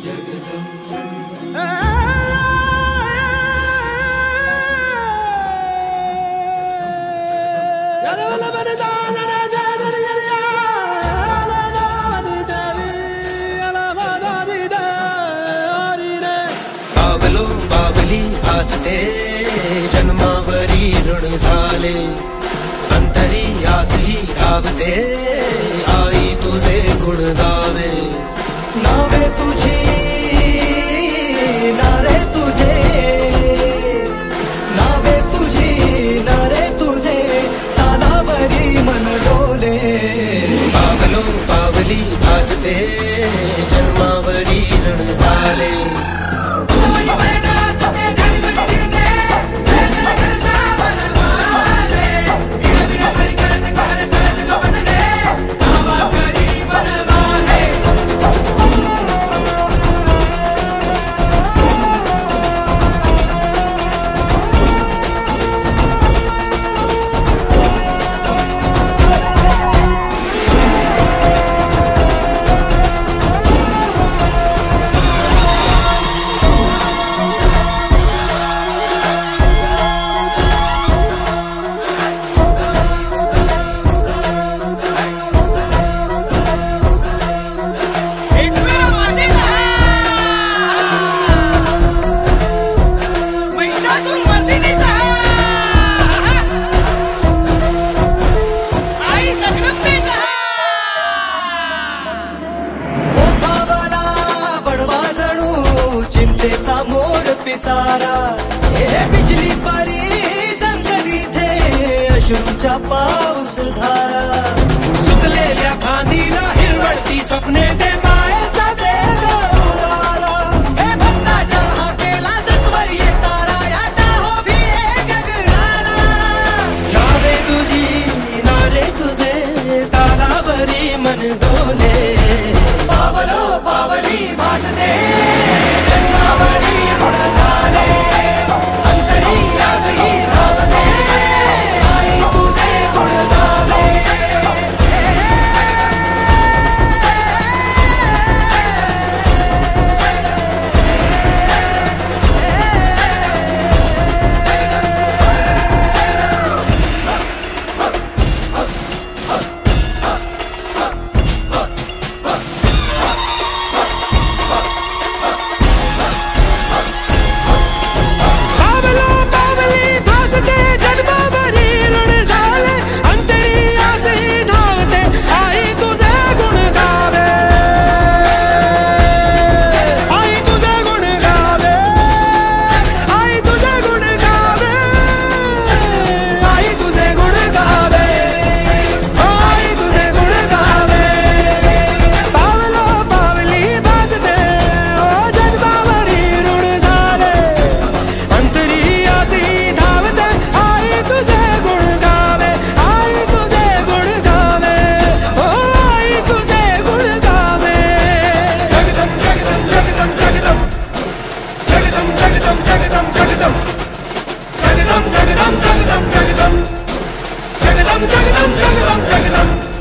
बावलो बावली आसते जन्मावरी ऋण झाले अंतरी आस ही धावते आई तुझे गुण गावे नावे तुझी नारे तुझे नावे तुझी नारे तुझे तानावरी मन डोले बावलो बावली आसते जन्मावरी ऋण झाले मोर पिसारा हे बिजली परी संकटी थे अश्रूचा पाऊस धारा सुकलेल्या फांदीला हिरवळती स्वप्ने दे मायेचा वेग हे भक्ताच्या हाकेला सत्वर येतारा या टाहो भिडे गगनाला नावे तुझी नारे तुझे तालावरी मन डोले बावलो बावली भासते Jagdam, Jagdam, Jagdam, Jagdam, Jagdam, Jagdam, Jagdam, Jagdam.